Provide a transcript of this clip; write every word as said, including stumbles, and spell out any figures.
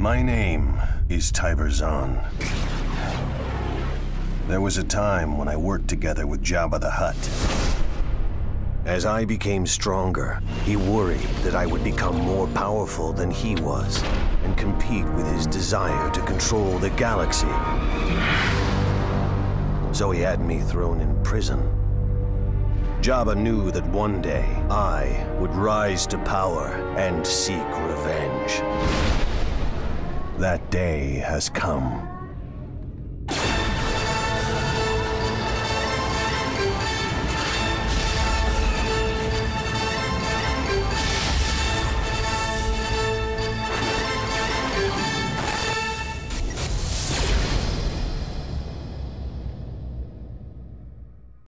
My name is Tiberzon. There was a time when I worked together with Jabba the Hutt. As I became stronger, he worried that I would become more powerful than he was and compete with his desire to control the galaxy. So he had me thrown in prison. Jabba knew that one day I would rise to power and seek revenge. That day has come.